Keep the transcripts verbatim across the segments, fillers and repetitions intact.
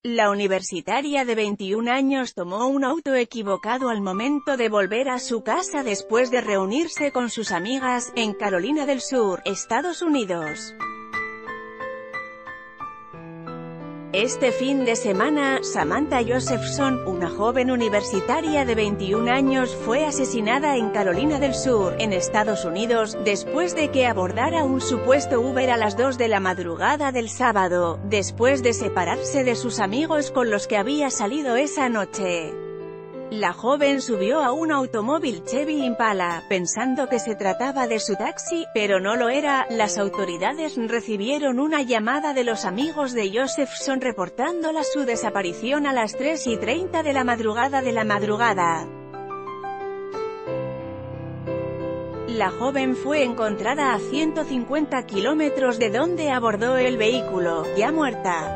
La universitaria de veintiún años tomó un auto equivocado al momento de volver a su casa después de reunirse con sus amigas, en Carolina del Sur, Estados Unidos. Este fin de semana, Samantha Josephson, una joven universitaria de veintiún años, fue asesinada en Carolina del Sur, en Estados Unidos, después de que abordara un supuesto Uber a las dos de la madrugada del sábado, después de separarse de sus amigos con los que había salido esa noche. La joven subió a un automóvil Chevy Impala, pensando que se trataba de su taxi, pero no lo era. Las autoridades recibieron una llamada de los amigos de Josephson reportándola su desaparición a las tres y treinta de la madrugada de la madrugada. La joven fue encontrada a ciento cincuenta kilómetros de donde abordó el vehículo, ya muerta.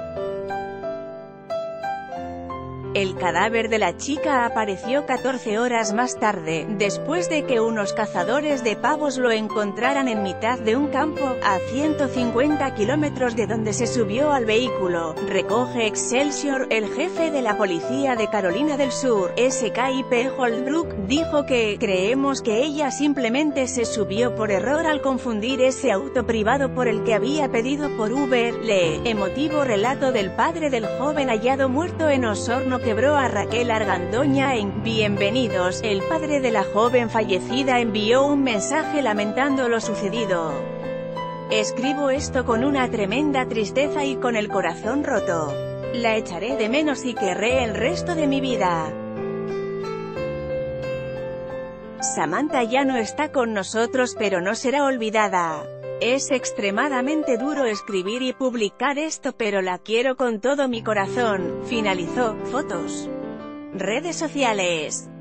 El cadáver de la chica apareció catorce horas más tarde, después de que unos cazadores de pavos lo encontraran en mitad de un campo, a ciento cincuenta kilómetros de donde se subió al vehículo, recoge Excelsior. El jefe de la policía de Carolina del Sur, S K I P Holbrook, dijo que «Creemos que ella simplemente se subió por error al confundir ese auto privado por el que había pedido por Uber». Lee, emotivo relato del padre del joven hallado muerto en Osorno quebró a Raquel Argandoña en «Bienvenidos». El padre de la joven fallecida envió un mensaje lamentando lo sucedido. «Escribo esto con una tremenda tristeza y con el corazón roto. La echaré de menos y querré el resto de mi vida». Samantha ya no está con nosotros, pero no será olvidada. Es extremadamente duro escribir y publicar esto, pero la quiero con todo mi corazón. Finalizó. Fotos. Redes sociales.